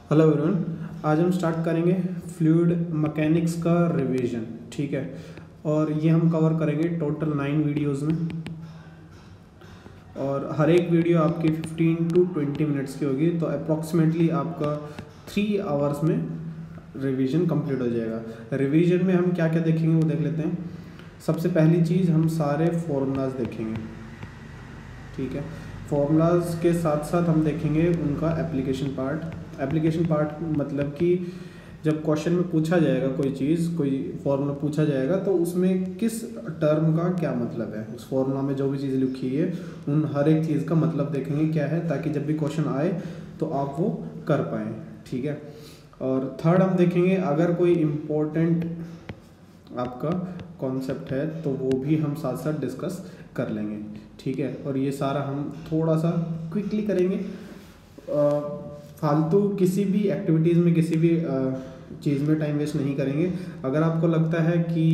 Hello everyone, आज हम start करेंगे फ्लूइड मैकेनिक्स का रिवीजन। ठीक है, और ये हम कवर करेंगे टोटल 9 वीडियोस में, और हर एक वीडियो आपकी 15 to 20 मिनट्स की होगी। तो अप्रॉक्सीमेटली आपका 3 आवर्स में रिवीजन कंप्लीट हो जाएगा। रिवीजन में हम क्या क्या देखेंगे वो देख लेते हैं। सबसे पहली चीज़, हम सारे फॉर्मूलाज देखेंगे। ठीक है, फॉर्मूलाज के साथ साथ हम देखेंगे उनका एप्लीकेशन पार्ट मतलब कि जब क्वेश्चन में पूछा जाएगा कोई चीज़, कोई फॉर्मूला पूछा जाएगा तो उसमें किस टर्म का क्या मतलब है, उस फॉर्मूला में जो भी चीज़ लिखी है उन हर एक चीज़ का मतलब देखेंगे क्या है, ताकि जब भी क्वेश्चन आए तो आप वो कर पाएँ। ठीक है, और थर्ड हम देखेंगे अगर कोई इम्पोर्टेंट आपका कॉन्सेप्ट है तो वो भी हम साथ साथ डिस्कस कर लेंगे। ठीक है, और ये सारा हम थोड़ा सा क्विकली करेंगे। फालतू किसी भी एक्टिविटीज़ में, किसी भी चीज़ में टाइम वेस्ट नहीं करेंगे। अगर आपको लगता है कि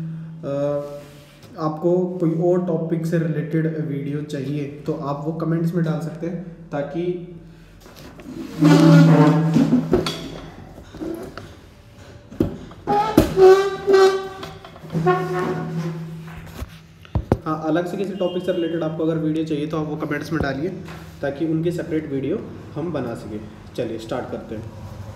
आपको कोई और टॉपिक से रिलेटेड वीडियो चाहिए तो आप वो कमेंट्स में डाल सकते हैं, ताकि हाँ, अलग से किसी टॉपिक से रिलेटेड आपको अगर वीडियो चाहिए तो आप वो कमेंट्स में डालिए, ताकि उनकी सेपरेट वीडियो हम बना सकें। चलिए स्टार्ट करते हैं।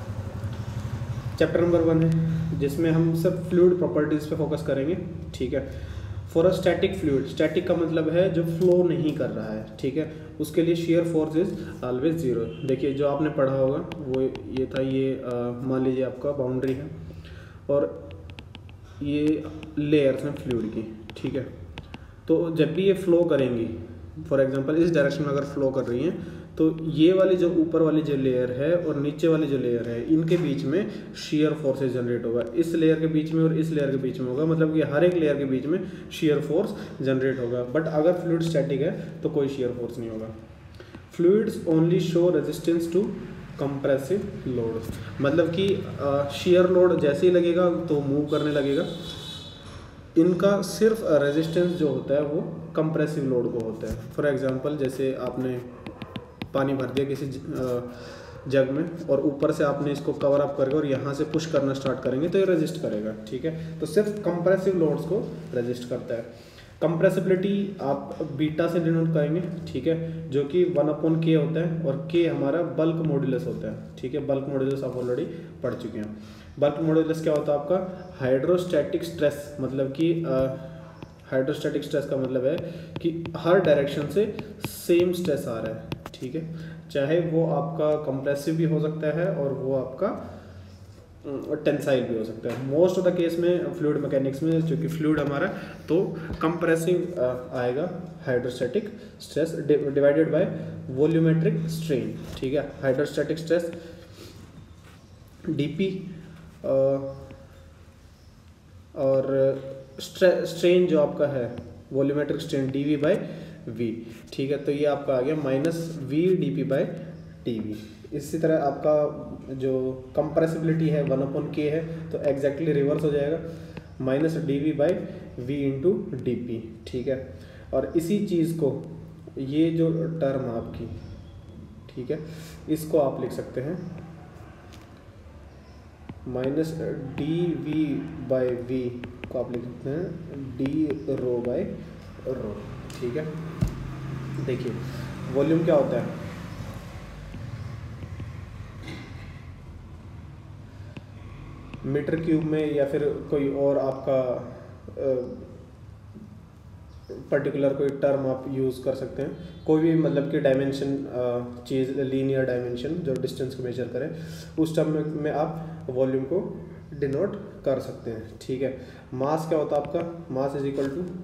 चैप्टर नंबर 1 है, जिसमें हम सब फ्लूइड प्रॉपर्टीज़ पे फोकस करेंगे। ठीक है, for a static fluid, static का मतलब है जो फ्लो नहीं कर रहा है। ठीक है, उसके लिए शेयर फोर्स इज ऑलवेज 0। देखिए, जो आपने पढ़ा होगा वो ये था, ये मान लीजिए आपका बाउंड्री है और ये लेयर्स हैं फ्लूइड की। ठीक है, तो जब भी ये फ्लो करेंगी, फॉर एग्जांपल इस डायरेक्शन में अगर फ्लो कर रही हैं, तो ये वाली जो ऊपर वाली जो लेयर है और नीचे वाली जो लेयर है, इनके बीच में शेयर फोर्सेस जनरेट होगा। इस लेयर के बीच में और इस लेयर के बीच में होगा, मतलब कि हर एक लेयर के बीच में शेयर फोर्स जनरेट होगा। बट अगर फ्लूइड स्टैटिक है तो कोई शेयर फोर्स नहीं होगा। Fluids only show resistance to compressive load, मतलब कि शेयर लोड जैसे ही लगेगा तो मूव करने लगेगा। इनका सिर्फ रेजिस्टेंस जो होता है वो कंप्रेसिव लोड को होता है। फॉर एग्जांपल, जैसे आपने पानी भर दिया किसी जग में और ऊपर से आपने इसको कवर अप करके और यहाँ से पुश करना स्टार्ट करेंगे तो ये रेजिस्ट करेगा। ठीक है, तो सिर्फ कंप्रेसिव लोड्स को रेजिस्ट करता है। कंप्रेसिबिलिटी आप बीटा से डिनोट करेंगे। ठीक है, जो कि 1/k होता है, और k हमारा बल्क मॉड्यूलस होता है। ठीक है, बल्क मॉड्यूलस आप ऑलरेडी पढ़ चुके हैं। बल्क मॉड्यूलस क्या होता है आपका? हाइड्रोस्टैटिक स्ट्रेस, मतलब कि हाइड्रोस्टैटिक स्ट्रेस का मतलब है कि हर डायरेक्शन से सेम स्ट्रेस आ रहा है। ठीक है, चाहे वो आपका कंप्रेसिव भी हो सकता है और वो आपका टेंसाइल भी हो सकता है। मोस्ट ऑफ द केस में फ्लूइड मैकेनिक्स में, चूँकि फ्लूइड हमारा, तो कंप्रेसिव आएगा hydrostatic stress divided by volumetric strain. ठीक है, हाइड्रोस्टैटिक स्ट्रेस dP और स्ट्रेन जो आपका है volumetric strain dV by V। ठीक है, तो ये आपका आ गया -V dP बाय dV। इसी तरह आपका जो कंप्रेसिबिलिटी है 1/k है, तो एग्जैक्टली रिवर्स हो जाएगा, -dV by V into dP। ठीक है, और इसी चीज़ को, ये जो टर्म आपकी, ठीक है, इसको आप लिख सकते हैं -dV बाय V को आप लिख सकते हैं d रो बाय रो। ठीक है, देखिए वॉल्यूम क्या होता है? मीटर क्यूब में, या फिर कोई और आपका पर्टिकुलर कोई टर्म आप यूज़ कर सकते हैं, कोई भी मतलब कि डायमेंशन चीज़, लीनियर डायमेंशन जो डिस्टेंस को मेजर करे, उस टर्म में आप वॉल्यूम को डिनोट कर सकते हैं। ठीक है, मास क्या होता है आपका? Mass is equal to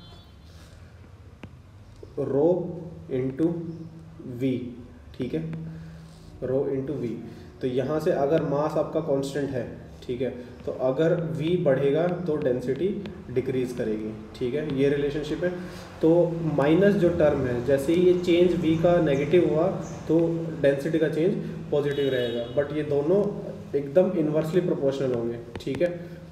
rho into V. ठीक है, रो इंटू वी। तो यहाँ से अगर मास आपका कांस्टेंट है, ठीक है, तो अगर v बढ़ेगा तो डेंसिटी डिक्रीज करेगी। ठीक है, ये रिलेशनशिप है। तो माइनस जो टर्म है, जैसे ही ये चेंज v का नेगेटिव हुआ तो डेंसिटी का चेंज पॉजिटिव रहेगा, बट ये दोनों एकदम इन्वर्सली प्रोपोर्शनल होंगे। ठीक है,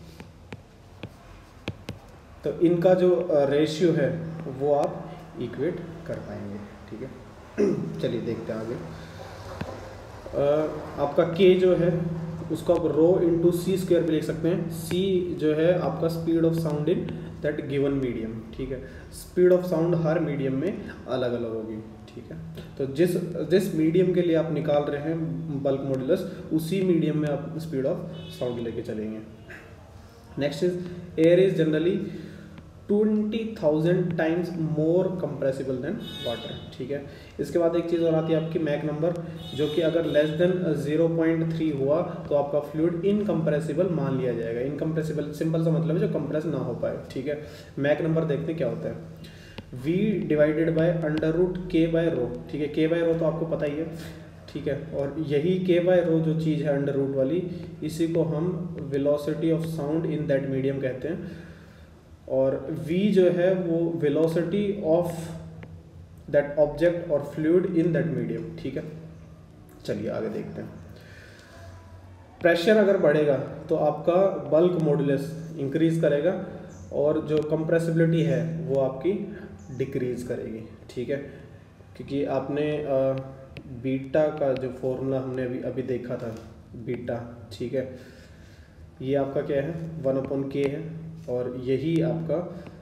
तो इनका जो रेशियो है वो आप इक्वेट कर पाएंगे। ठीक है, चलिए देखते हैं आगे। आपका के जो है उसको आप रो इंटू सी स्क्वायर भी लिख सकते हैं। सी जो है आपका speed of sound in that given medium, ठीक है। स्पीड ऑफ साउंड हर मीडियम में अलग अलग होगी, ठीक है। तो जिस मीडियम के लिए आप निकाल रहे हैं बल्क मॉड्यूलस, उसी मीडियम में आप स्पीड ऑफ साउंड लेके चलेंगे। Next is air is generally 20,000 times more compressible than water, ठीक है। इसके बाद एक चीज़ और आती है आपकी मैक नंबर, जो कि अगर लेस देन 0.3 हुआ तो आपका फ्लूइड इनकम्प्रेसिबल मान लिया जाएगा। इनकम्प्रेसिबल सिंपल सा मतलब है जो कंप्रेस ना हो पाए, ठीक है। मैक नंबर देखते क्या होता है, V divided by under root K by rho, ठीक है। के बाय रो तो आपको पता ही है, ठीक है। और यही के बाय रो जो चीज़ है अंडर रूट वाली, इसी को हम velocity of sound in that medium कहते हैं। और v जो है वो वेलोसिटी ऑफ दैट ऑब्जेक्ट और फ्लूइड इन दैट मीडियम, ठीक है। चलिए आगे देखते हैं। प्रेशर अगर बढ़ेगा तो आपका बल्क मॉड्यूलस इंक्रीज करेगा और जो कंप्रेसिबिलिटी है वो आपकी डिक्रीज करेगी, ठीक है। क्योंकि आपने बीटा का जो फॉर्मूला हमने अभी देखा था, बीटा, ठीक है, ये आपका क्या है 1/k है, और यही आपका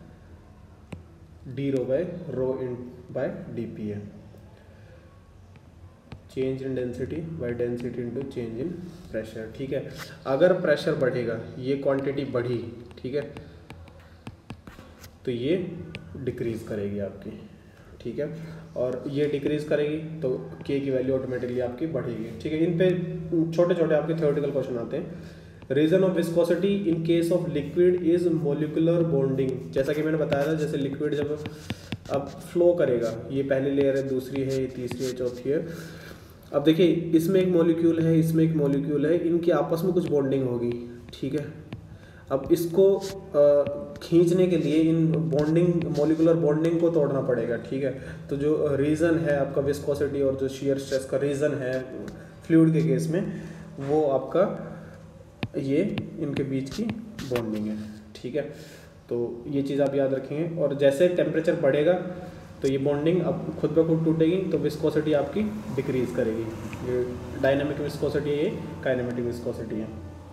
d rho by rho in by d P है। Change in density by density into change in pressure, ठीक है। अगर प्रेशर बढ़ेगा, ये क्वांटिटी बढ़ी, ठीक है, तो ये डिक्रीज करेगी आपकी, ठीक है। और ये डिक्रीज करेगी तो के की वैल्यू ऑटोमेटिकली आपकी बढ़ेगी, ठीक है। इन पे छोटे छोटे आपके थ्योरेटिकल क्वेश्चन आते हैं। Reason of viscosity in case of liquid is molecular bonding. जैसा कि मैंने बताया था, जैसे लिक्विड जब अब फ्लो करेगा, ये पहली लेयर है, दूसरी है, ये तीसरी है, चौथी है। अब देखिए इसमें एक मॉलिक्यूल है, इसमें एक मॉलिक्यूल है, इनकी आपस में कुछ बॉन्डिंग होगी, ठीक है। अब इसको खींचने के लिए इन बॉन्डिंग मॉलिकुलर बॉन्डिंग को तोड़ना पड़ेगा, ठीक है। तो जो रीज़न है आपका विस्कोसिटी और जो शियर स्ट्रेस का रीज़न है फ्लूइड के केस में, वो आपका ये इनके बीच की बॉन्डिंग है, ठीक है। तो ये चीज़ आप याद रखेंगे। और जैसे टेम्परेचर बढ़ेगा तो ये बॉन्डिंग अब खुद ब खुद टूटेगी, तो विस्कोसिटी आपकी डिक्रीज करेगी। ये डायनामिक विस्कोसिटी है, ये काइनेमेटिक विस्कोसिटी है।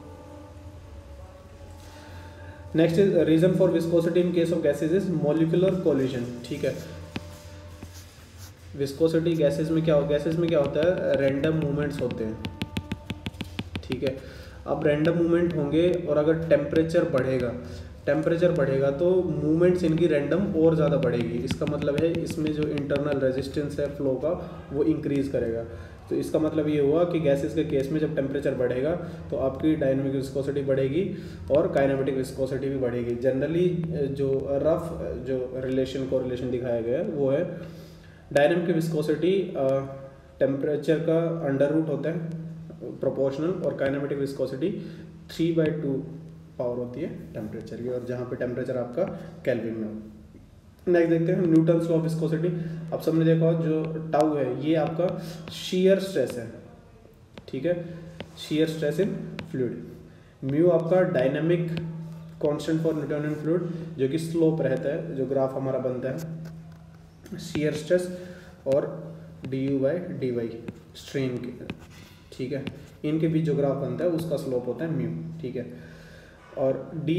Next is reason for viscosity in case of gases is molecular collision, ठीक है। विस्कोसिटी गैसेज में क्या होता है, रैंडम मूवमेंट्स होते हैं, ठीक है। अब रैंडम मूवमेंट होंगे और अगर टेम्परेचर बढ़ेगा तो मूवमेंट्स इनकी रैंडम और ज़्यादा बढ़ेगी। इसका मतलब है इसमें जो इंटरनल रेजिस्टेंस है फ्लो का वो इंक्रीज़ करेगा। तो इसका मतलब ये हुआ कि गैसेस के केस में जब टेम्परेचर बढ़ेगा तो आपकी डायनामिक विस्कोसिटी बढ़ेगी और काइनेमेटिक विस्कोसिटी भी बढ़ेगी। जनरली जो रफ जो कोरिलेशन दिखाया गया है वो है डायनामिक विस्कोसिटी टेम्परेचर का अंडर रूट होता है प्रोपोर्शनल, और काइनेमेटिक विस्कोसिटी 3/2 पावर होती है टेम्परेचर की, और जहाँ पे टेम्परेचर आपका केल्विन में हो। नेक्स्ट देखते हैं न्यूटन्स लॉ ऑफ विस्कोसिटी। अब सबने देखा जो टाउ है ये आपका शियर स्ट्रेस है, ठीक है, shear stress in fluid. Mu आपका dynamic constant for Newtonian fluid, जो कि स्लोप रहता है, जो ग्राफ हमारा बनता है शियर स्ट्रेस, और du/dy स्ट्रेन के, ठीक है, इनके बीच जो ग्राफ बनता है उसका स्लोप होता है म्यू, ठीक है। और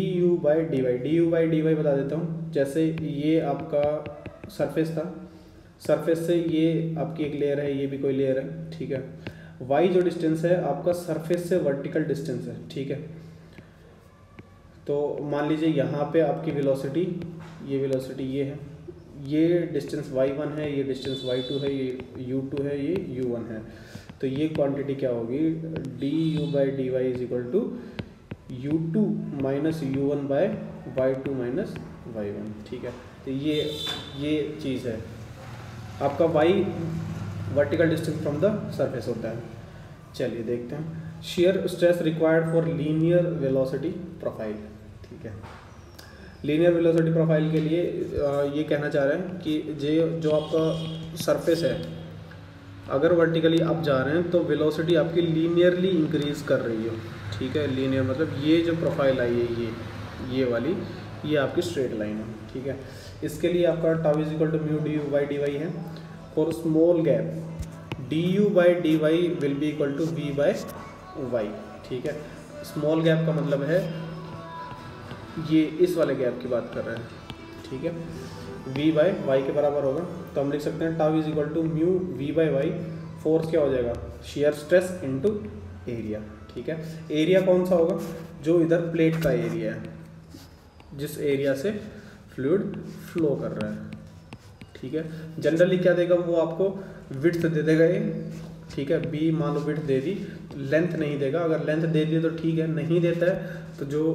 du/dy बता देता हूँ। जैसे ये आपका सरफेस था, सरफेस से ये आपकी एक लेयर है, ये भी कोई लेयर है, ठीक है। y जो डिस्टेंस है आपका सरफेस से वर्टिकल डिस्टेंस है, ठीक है। तो मान लीजिए यहाँ पे आपकी वेलोसिटी ये है, ये डिस्टेंस y1 है, ये डिस्टेंस y2 है, ये u2 है, ये u1 है। तो ये क्वांटिटी क्या होगी, du/dy is equal to u2 minus u1 by y2 minus y1, ठीक है। तो ये चीज़ है आपका y vertical distance from the surface होता है। चलिए देखते हैं shear stress required for linear velocity profile, ठीक है। लीनियर वेलोसिटी प्रोफाइल के लिए ये कहना चाह रहे हैं कि जो आपका सरफेस है अगर वर्टिकली अप जा रहे हैं तो वेलोसिटी आपकी लीनियरली इंक्रीज कर रही है, ठीक है। लीनियर मतलब ये जो प्रोफाइल आई है ये वाली, ये आपकी स्ट्रेट लाइन है, ठीक है। इसके लिए आपका tau is equal to mu du/dy है। For small gap d u by d y will be equal to v by y, ठीक है। स्मॉल गैप का मतलब है ये इस वाले गैप की बात कर रहे हैं, ठीक है। v बाई वाई के बराबर होगा, तो हम लिख सकते हैं tau is equal to mu v by y. Force क्या हो जाएगा, शेयर स्ट्रेस इनटू एरिया, ठीक है। एरिया कौन सा होगा, जो इधर प्लेट का एरिया है, जिस एरिया से फ्लूइड फ्लो कर रहा है, ठीक है। जनरली क्या देगा वो आपको विड्थ दे देगा ये, ठीक है। बी मान लो विड्थ दे दी, लेंथ नहीं देगा। अगर लेंथ दे दी तो ठीक है, नहीं देता है तो जो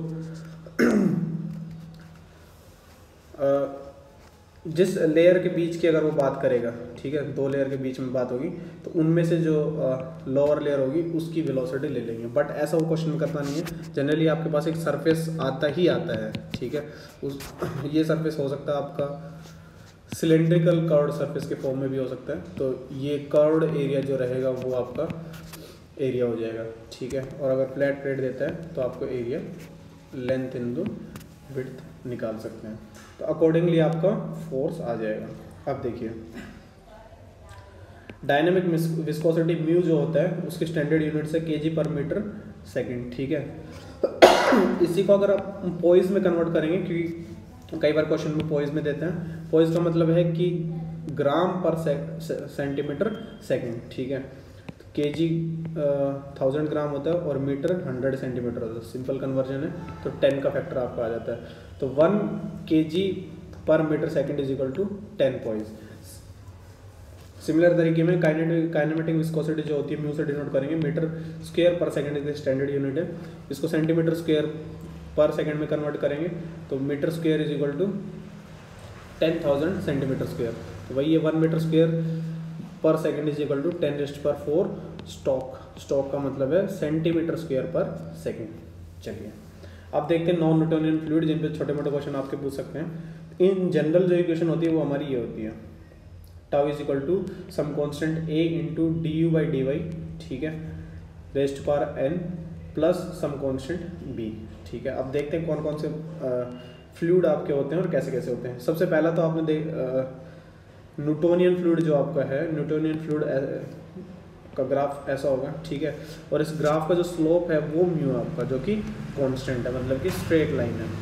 जिस लेयर के बीच की अगर वो बात करेगा, ठीक है, दो लेयर के बीच में बात होगी तो उनमें से जो लोअर लेयर होगी उसकी वेलोसिटी ले लेंगे। बट ऐसा वो क्वेश्चन करना नहीं है। जनरली आपके पास एक सरफेस आता ही आता है, ठीक है। ये सरफेस हो सकता है आपका सिलेंड्रिकल कर्व्ड सरफेस के फॉर्म में भी हो सकता है, तो ये कर्व्ड एरिया जो रहेगा वो आपका एरिया हो जाएगा, ठीक है। और अगर फ्लैट प्लेट देता है तो आपको एरिया लेंथ इंटू विड्थ निकाल सकते हैं, तो अकॉर्डिंगली आपका फोर्स आ जाएगा। अब देखिए डायनेमिक विस्कोसिटी म्यू जो होता है उसके स्टैंडर्ड यूनिट्स है केजी पर मीटर सेकंड, ठीक है। इसी को अगर आप पॉइज में कन्वर्ट करेंगे, क्योंकि कई बार क्वेश्चन में पॉइज में देते हैं, पॉइज का मतलब है कि ग्राम पर सेंटीमीटर सेकंड, ठीक है। केजी 1000 ग्राम होता है और मीटर 100 सेंटीमीटर होता है, सिंपल कन्वर्जन है, तो 10 का फैक्टर आपका आ जाता है। तो 1 kg पर metre second is equal to 10 poise. Similar तरीके में काइनेमेटिक विस्कोसिटी जो होती है म्यू से डिनोट करेंगे, मीटर स्क्वायर पर सेकंड इज स्टैंडर्ड यूनिट है, इसको सेंटीमीटर स्क्वायर पर सेकंड में कन्वर्ट करेंगे तो metre square is equal to 10,000 centimetre square. तो वही है 1 मीटर स्क्वायर पर second is equal to 10⁴ stokes. Stokes का मतलब है सेंटीमीटर स्क्वायर पर सेकंड। चलिए अब देखते हैं नॉन न्यूटोनियन फ्लूइड, जिन पे छोटे मोटे क्वेश्चन आपके पूछ सकते हैं। इन जनरल जो इक्वेशन होती है वो हमारी ये होती है, tau is equal to some constant a into d u by d y, ठीक है, raised power n plus some constant b, ठीक है। अब देखते हैं कौन कौन से फ्लूइड आपके होते हैं और कैसे कैसे होते हैं। सबसे पहला तो आपने न्यूटोनियन फ्लूइड जो आपका है, न्यूटोनियन फ्लूइड का ग्राफ ऐसा होगा, ठीक है। और इस ग्राफ का जो स्लोप है वो म्यू आपका, जो कि कांस्टेंट है, मतलब कि स्ट्रेट लाइन है।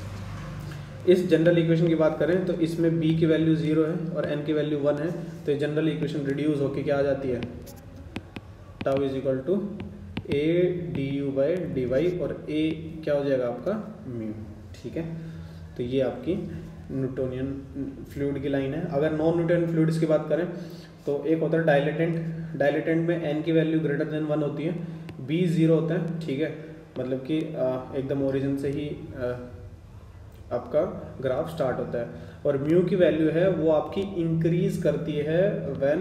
इस जनरल इक्वेशन की बात करें तो इसमें b की वैल्यू 0 है और n की वैल्यू 1 है, तो ये जनरल इक्वेशन रिड्यूस होके क्या आ जाती है, tau is equal to a d u by d y, और a क्या हो जाएगा आपका म्यू, ठीक है। तो ये आपकी न्यूटोनियन फ्लूइड की लाइन है। अगर नॉन न्यूटोनियन फ्लूइड्स की बात करें तो एक होता है डायलेटेंट। डायलेटेंट में n की वैल्यू ग्रेटर देन 1 होती है, b 0 होता है, ठीक है, मतलब कि एकदम ओरिजिन से ही आपका ग्राफ स्टार्ट होता है। और म्यू की वैल्यू है वो आपकी इंक्रीज करती है व्हेन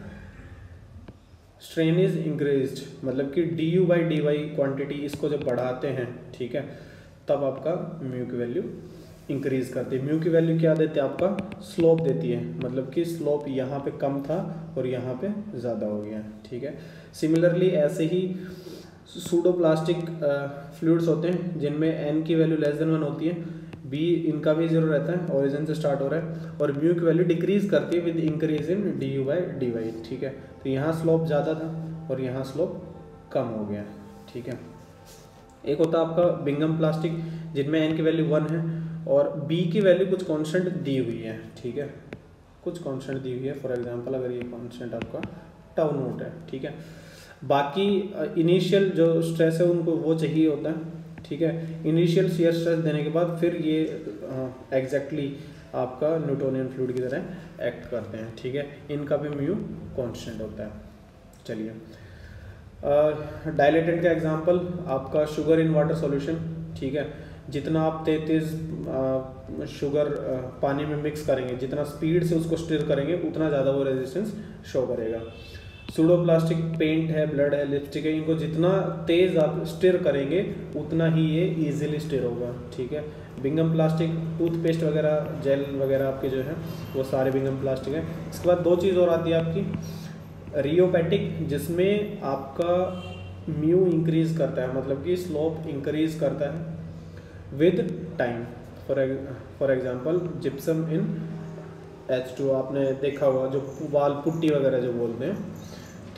स्ट्रेन इज इंक्रीज्ड, मतलब कि d u by d y quantity इसको जब बढ़ाते हैं, ठीक है, तब आपका म्यू की वैल्यू इंक्रीज करती है। म्यू की वैल्यू क्या देती है, आपका स्लोप देती है, मतलब कि स्लोप यहाँ पे कम था और यहाँ पे ज़्यादा हो गया, ठीक है। सिमिलरली ऐसे ही सूडोप्लास्टिक फ्लूइड्स होते हैं जिनमें n की वैल्यू लेस देन 1 होती है, b इनका भी 0 रहता है, ओरिजिन से स्टार्ट हो रहा है, और म्यू की वैल्यू डिक्रीज करती है with increase in d u by d y, ठीक है। तो यहाँ स्लोप ज़्यादा था और यहाँ स्लोप कम हो गया, ठीक है। एक होता है आपका बिंगम प्लास्टिक जिनमें n की वैल्यू 1 है और b की वैल्यू कुछ कांस्टेंट दी हुई है, ठीक है, कुछ कांस्टेंट दी हुई है। फॉर एग्जांपल अगर ये कांस्टेंट आपका टाउ नोट है, ठीक है, बाकी इनिशियल जो स्ट्रेस है उनको वो चाहिए होता है, ठीक है। इनिशियल शियर स्ट्रेस देने के बाद फिर ये एग्जैक्टली आपका न्यूटोनियन फ्लूइड की तरह एक्ट करते हैं, ठीक है। इनका भी म्यू कांस्टेंट होता है। चलिए डायलेटेंट का एग्जांपल आपका शुगर इन वाटर सॉल्यूशन, ठीक है, जितना आप तेज शुगर पानी में मिक्स करेंगे, जितना स्पीड से उसको स्टिर करेंगे उतना ज़्यादा वो रेजिस्टेंस शो करेगा। सूडोप्लास्टिक पेंट है, ब्लड है, लिपस्टिक है, इनको जितना तेज़ आप स्टिर करेंगे उतना ही ये इजीली स्टिर होगा, ठीक है। बिंगम प्लास्टिक, टूथपेस्ट वगैरह, जेल वगैरह आपके जो है वो सारे बिंगम प्लास्टिक है। इसके बाद दो चीज़ और आती है आपकी, रियोपैटिक, जिसमें आपका म्यू इंक्रीज करता है, मतलब कि स्लोप इंक्रीज करता है with time. For example gypsum in H2, आपने देखा होगा जो वाल पुट्टी वगैरह जो बोलते हैं,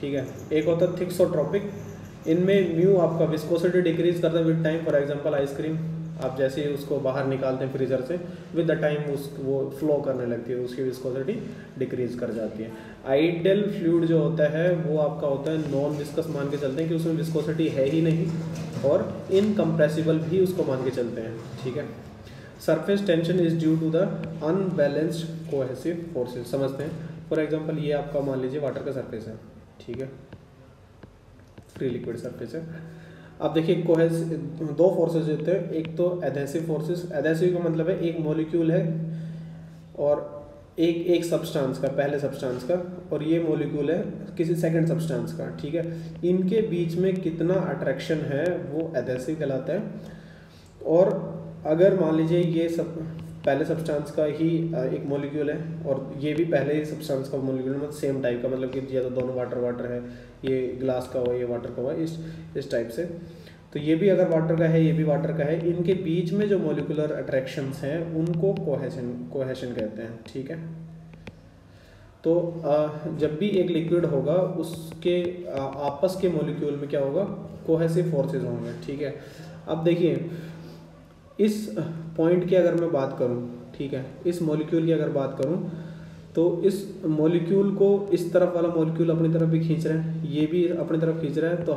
ठीक है। एक होता है थिक्सोट्रोपिक, इनमें म्यू आपका विस्कोसिटी डिक्रीज करता है with time. For example ice cream, आप जैसे ही उसको बाहर निकालते हैं फ्रीज़र से, विद द टाइम वो फ्लो करने लगती है, उसकी विस्कोसिटी डिक्रीज कर जाती है। आइडियल फ्लूइड जो होता है वो आपका होता है नॉन विस्कस, मान के चलते हैं कि उसमें विस्कोसिटी है ही नहीं, और इनकम्प्रेसिबल भी उसको मान के चलते हैं, ठीक है। Surface tension is due to the unbalanced cohesive forces, समझते हैं। फॉर एग्जांपल ये आपका मान लीजिए वाटर का सरफेस है, ठीक है, फ्री लिक्विड सरफेस है। अब देखिए दो फोर्सेस होते हैं, एक तो एडहेसिव फोर्सेस। एडहेसिव का मतलब है एक मॉलिक्यूल है और एक सब्सटेंस का, पहले सब्सटेंस का, और ये मॉलिक्यूल है किसी सेकंड सब्सटेंस का, ठीक है। इनके बीच में कितना अट्रैक्शन है वो एडहेसिव कहलाता है। और अगर मान लीजिए ये सब पहले सब्सटेंस का ही एक मॉलिक्यूल है और ये भी पहले ही सब्सटेंस का मॉलिक्यूल है, मतलब सेम टाइप का, मतलब कि या तो दोनों वाटर है, ये ग्लास का हुआ, ये वाटर का हुआ, इस टाइप से, तो ये भी अगर वाटर का है, ये भी वाटर का है, इनके बीच में जो मॉलिक्यूलर अट्रैक्शंस हैं उनको कोहेशन कहते हैं, ठीक है। तो जब भी एक लिक्विड होगा उसके आपस के मॉलिक्यूल में क्या होगा, कोहेसिव फोर्सेस होंगे, ठीक है। अब देखिए इस पॉइंट की अगर मैं बात करूं, ठीक है, इस मॉलिक्यूल की अगर बात करूं तो इस मॉलिक्यूल को इस तरफ वाला मॉलिक्यूल अपनी तरफ भी खींच रहा है, ये भी अपनी तरफ खींच रहा है, तो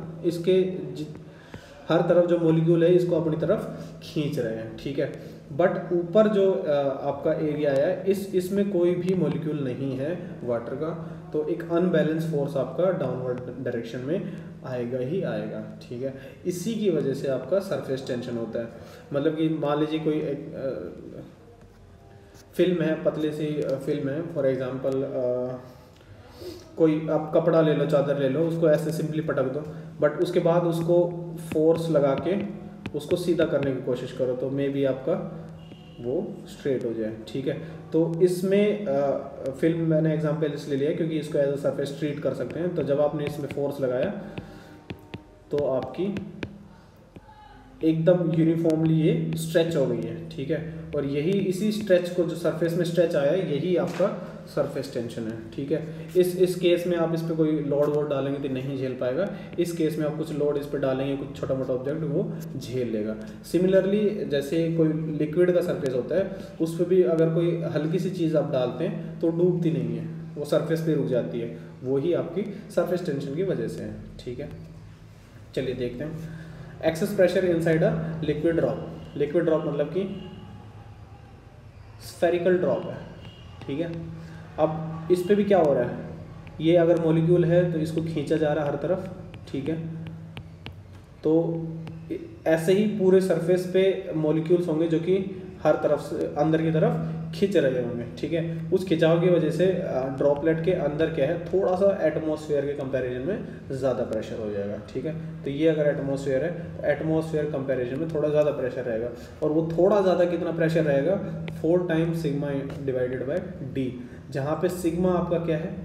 हर तरफ जो मॉलिक्यूल है इसको अपनी तरफ खींच रहे हैं, ठीक है। बट ऊपर जो आपका एरिया है इसमें कोई भी मॉलिक्यूल नहीं है वाटर का, तो एक अनबैलेंस फोर्स आपका डाउनवर्ड डायरेक्शन में आएगा ही आएगा, ठीक है। इसी की वजह से आपका सरफेस टेंशन होता है। मतलब कि मान लीजिए कोई एक फिल्म है, पतली सी फिल्म है, फॉर एग्जांपल कोई आप कपड़ा ले लो, चादर ले लो, उसको ऐसे सिंपली पटक दो, बट उसके बाद उसको फोर्स लगा के उसको सीधा करने की कोशिश करो तो मे बी आपका वो स्ट्रेट हो जाए, ठीक है। तो इसमें फिल्म मैंने एग्जांपल इसलिए लिया क्योंकि इसको एज अ सरफेस ट्रीट कर सकते हैं। तो जब आपने इसमें फोर्स लगाया तो आपकी एकदम यूनिफॉर्मली ये स्ट्रेच हो गई है, ठीक है। और यही इसी स्ट्रेच को, जो सरफेस में स्ट्रेच आया है, यही आपका सरफेस टेंशन है, ठीक है। इस केस में आप इस पर कोई लोड डालेंगे तो नहीं झेल पाएगा। इस केस में आप कुछ लोड इस पर डालेंगे, कुछ छोटा मोटा ऑब्जेक्ट, वो झेल लेगा। सिमिलरली जैसे कोई लिक्विड का सरफेस होता है, उस पर भी अगर कोई हल्की सी चीज़ आप डालते हैं तो डूबती नहीं है, वो सरफेस पे रुक जाती है, वही आपकी सरफेस टेंशन की वजह से है, ठीक है। चलिए देखते हैं। Excess pressure inside a liquid drop. Liquid drop मतलब कि स्फेरिकल ड्रॉप है, ठीक है। अब इस पे भी क्या हो रहा है, ये अगर मॉलिक्यूल है तो इसको खींचा जा रहा है हर तरफ, ठीक है। तो ऐसे ही पूरे सरफेस पे मॉलिक्यूल्स होंगे जो कि हर तरफ से अंदर की तरफ खींच रहे होंगे, ठीक है। उस खिंचाव की वजह से ड्रॉपलेट के अंदर क्या है, थोड़ा सा एटमॉस्फेयर के कंपैरिजन में ज़्यादा प्रेशर हो जाएगा, ठीक है। तो ये अगर एटमॉस्फेयर है तो एटमॉस्फेयर कंपैरिजन में थोड़ा ज़्यादा प्रेशर रहेगा, और वो थोड़ा ज़्यादा कितना प्रेशर रहेगा, 4 times sigma divided by D, जहाँ पे सिग्मा आपका क्या है,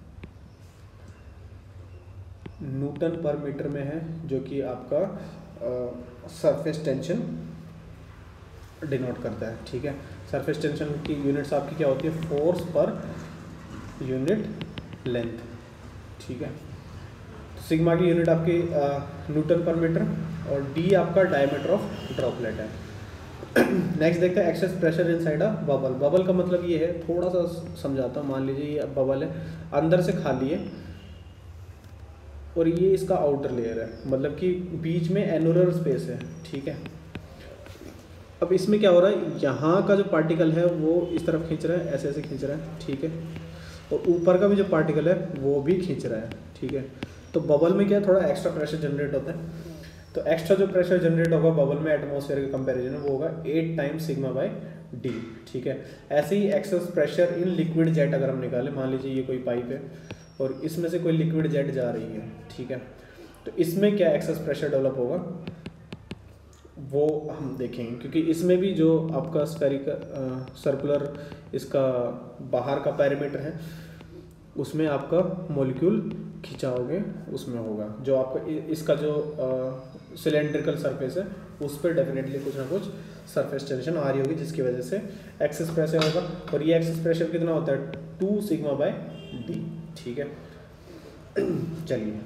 न्यूटन पर मीटर में है, जो कि आपका सरफेस टेंशन डिनोट करता है, ठीक है। सरफेस टेंशन की यूनिट्स आपकी क्या होती है, फोर्स पर यूनिट लेंथ, ठीक है। तो सिग्मा की यूनिट आपकी न्यूटन पर मीटर, और डी आपका डायमीटर ऑफ ड्रॉपलेट है। नेक्स्ट देखते हैं excess pressure inside a bubble. Bubble का मतलब ये है, थोड़ा सा समझाता हूँ। मान लीजिए ये बबल है, अंदर से खाली है और ये इसका आउटर लेयर है, मतलब कि बीच में एनुलर स्पेस है, ठीक है। अब इसमें क्या हो रहा है, यहाँ का जो पार्टिकल है वो इस तरफ खींच रहा है, ऐसे ऐसे खींच रहा है, ठीक है। और ऊपर का भी जो पार्टिकल है वो भी खींच रहा है, ठीक है। तो बबल में क्या, थोड़ा एक्स्ट्रा प्रेशर जनरेट होता है। तो एक्स्ट्रा जो प्रेशर जनरेट होगा बबल में एटमॉस्फेयर के कंपैरिजन में, वो होगा 8 टाइम्स सिग्मा बाय डी, ठीक है। ऐसे ही excess pressure in liquid jet अगर हम निकालें, मान लीजिए ये कोई पाइप है और इसमें से कोई लिक्विड जेट जा रही है, ठीक है। तो इसमें क्या एक्सेस प्रेशर डेवलप होगा वो हम देखेंगे, क्योंकि इसमें भी जो आपका स्फेरिकल सर्कुलर इसका बाहर का पैरामीटर है, उसमें आपका मॉलिक्यूल खिंचाओगे उसमें होगा। जो आपका इसका जो सिलेंड्रिकल सरफेस है उस पर डेफिनेटली कुछ ना कुछ सरफेस टेंशन आ रही होगी, जिसकी वजह से एक्सेस प्रेशर होगा। और ये एक्सेस प्रेशर कितना होता है, 2 सिग्मा बाय डी, ठीक है। चलिए,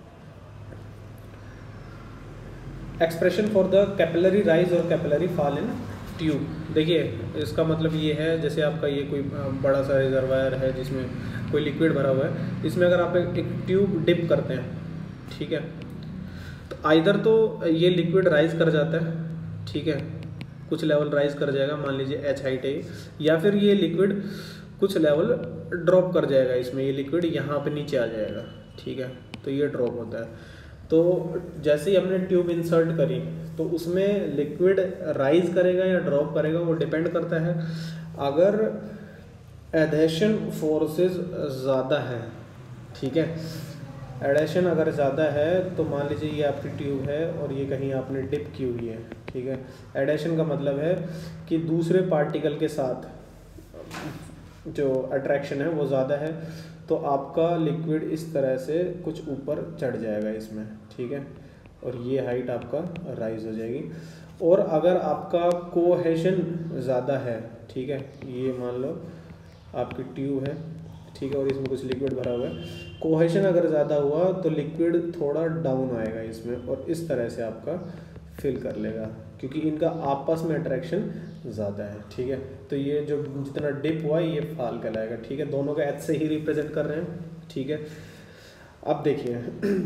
expression for the capillary rise और कैपिलरी फॉल इन ट्यूब। देखिए इसका मतलब ये है, जैसे आपका ये कोई बड़ा सा रिजर्वायर है जिसमें कोई लिक्विड भरा हुआ है, इसमें अगर आप एक ट्यूब डिप करते हैं, ठीक है, तो आइदर तो ये लिक्विड राइज कर जाता है, ठीक है, कुछ लेवल राइज कर जाएगा, मान लीजिए h हाइट है, या फिर ये लिक्विड कुछ लेवल ड्रॉप कर जाएगा, इसमें ये लिक्विड यहाँ पे नीचे आ जाएगा, ठीक है, तो ये ड्रॉप होता है। तो जैसे ही हमने ट्यूब इंसर्ट करी तो उसमें लिक्विड राइज करेगा या ड्रॉप करेगा वो डिपेंड करता है। अगर एडेशन फोर्सेस ज़्यादा है, ठीक है, एडेशन अगर ज़्यादा है तो मान लीजिए ये आपकी ट्यूब है और ये कहीं आपने डिप की हुई है, ठीक है, एडेशन का मतलब है कि दूसरे पार्टिकल के साथ जो अट्रैक्शन है वो ज़्यादा है, तो आपका लिक्विड इस तरह से कुछ ऊपर चढ़ जाएगा इसमें, ठीक है, और ये हाइट आपका राइज हो जाएगी। और अगर आपका कोहेशन ज़्यादा है, ठीक है, ये मान लो आपकी ट्यूब है, ठीक है, और इसमें कुछ लिक्विड भरा हुआ है, कोहेशन अगर ज़्यादा हुआ तो लिक्विड थोड़ा डाउन आएगा इसमें और इस तरह से आपका फिल कर लेगा, क्योंकि इनका आपस में अट्रैक्शन ज़्यादा है, ठीक है। तो ये जो जितना डिप हुआ ये फाल कहलाएगा, ठीक है, दोनों का एच से ही रिप्रेजेंट कर रहे हैं, ठीक है। अब देखिए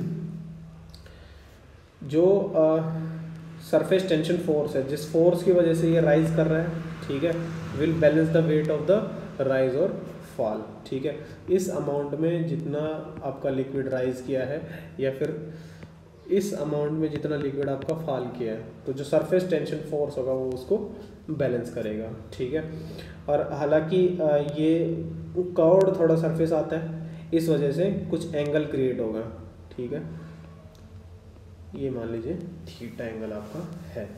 जो सरफेस टेंशन फोर्स है, जिस फोर्स की वजह से ये राइज कर रहा है, ठीक है, will balance the weight of the rise और फॉल, ठीक है। इस अमाउंट में जितना आपका लिक्विड राइज किया है या फिर इस अमाउंट में जितना लिक्विड आपका फॉल किया है, तो जो सरफेस टेंशन फोर्स होगा वो उसको बैलेंस करेगा, ठीक है। और हालांकि ये कर्व्ड थोड़ा सरफेस आता है, इस वजह से कुछ एंगल क्रिएट होगा, ठीक है, ये मान लीजिए थीटा एंगल आपका है।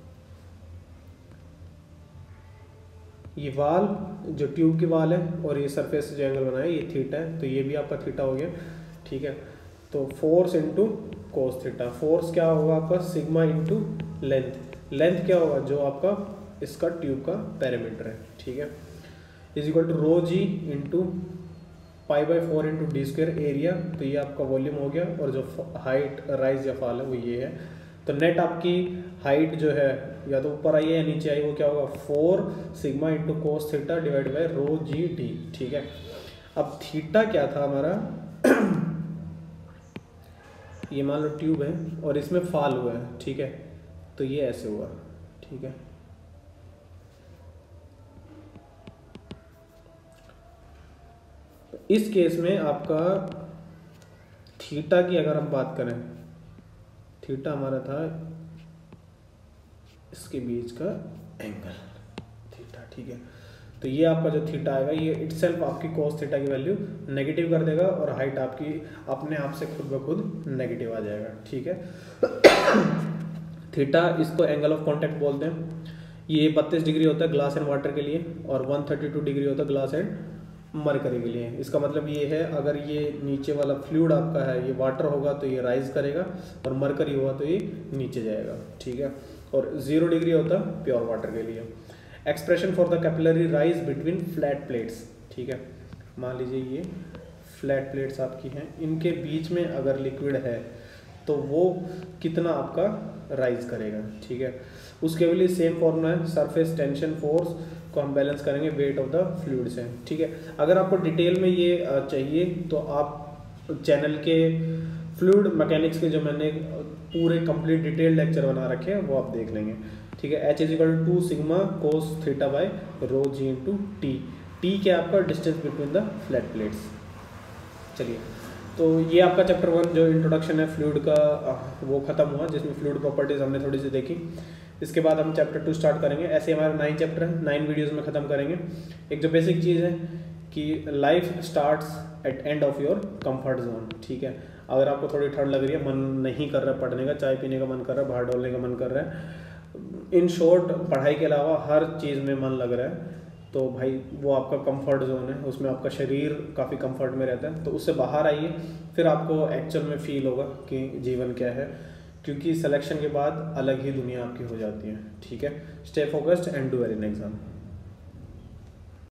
ये वाल जो ट्यूब की वाल है और ये सरफेस जो एंगल बनाया ये थीटा है, तो ये भी आपका थीटा हो गया, ठीक है। तो force into cos theta, force क्या होगा आपका सिग्मा इंटू लेंथ, लेंथ क्या होगा जो आपका इसका ट्यूब का पैरामीटर है, ठीक है, is equal to rho g into π/4 into D square area, तो ये आपका वॉल्यूम हो गया, और जो हाइट राइज या फॉल है वो ये है। तो नेट आपकी हाइट जो है या तो ऊपर आई है या नीचे आई, वो क्या होगा 4 sigma into cos theta divide by rho g D, ठीक है। अब थीटा क्या था हमारा ये मान लो ट्यूब है और इसमें फॉल हुआ है, ठीक है, तो ये ऐसे हुआ, ठीक है। इस केस में आपका थीटा की अगर हम बात करें, थीटा हमारा था इसके बीच का एंगल थीटा, ठीक है। तो ये आपका जो थीटा आएगा ये इटसेल्फ आपकी कोस थीटा की वैल्यू नेगेटिव कर देगा और हाइट आपकी अपने आप से खुद ब खुद नेगेटिव आ जाएगा, ठीक है। थीटा इसको एंगल ऑफ कांटेक्ट बोलते हैं। ये 32 डिग्री होता है ग्लास एंड वाटर के लिए और 132 डिग्री होता है ग्लास एंड मरकरी के लिए। इसका मतलब ये है अगर ये नीचे वाला फ्लूइड आपका है ये वाटर होगा तो ये राइज करेगा और मरकरी होगा तो ये नीचे जाएगा, ठीक है। और 0 डिग्री होता है प्योर वाटर के लिए। Expression for the capillary rise between flat plates, ठीक है। मान लीजिए ये फ्लैट प्लेट्स आपकी हैं, इनके बीच में अगर लिक्विड है तो वो कितना आपका राइज करेगा, ठीक है। उसके लिए सेम फॉर्मूला है, सरफेस टेंशन फोर्स को हम बैलेंस करेंगे वेट ऑफ द फ्लूइड से, ठीक है। अगर आपको डिटेल में ये चाहिए तो आप चैनल के फ्लूइड मैकेनिक्स के जो मैंने पूरे कंप्लीट डिटेल लेक्चर बना रखे हैं वो आप देख लेंगे, ठीक है। H = 2 sigma cos theta by rho g into T. T क्या आपका distance between the flat plates. चलिए तो ये आपका चैप्टर 1 जो इंट्रोडक्शन है फ्लूइड का वो खत्म हुआ, जिसमें फ्लूइड प्रॉपर्टीज हमने थोड़ी सी देखी। इसके बाद हम चैप्टर 2 स्टार्ट करेंगे। ऐसे हमारे 9 चैप्टर हैं, 9 वीडियोस में ख़त्म करेंगे। एक जो बेसिक चीज़ है कि life starts at end of your comfort zone, ठीक है। अगर आपको थोड़ी ठंड लग रही है, मन नहीं कर रहा है पढ़ने का, चाय पीने का मन कर रहा है, बाहर डोलने का मन कर रहा है, इन शॉर्ट पढ़ाई के अलावा हर चीज़ में मन लग रहा है, तो भाई वो आपका कंफर्ट जोन है, उसमें आपका शरीर काफ़ी कंफर्ट में रहता है। तो उससे बाहर आइए, फिर आपको एक्चुअल में फील होगा कि जीवन क्या है, क्योंकि सिलेक्शन के बाद अलग ही दुनिया आपकी हो जाती है, ठीक है। Stay focused and do well in exam.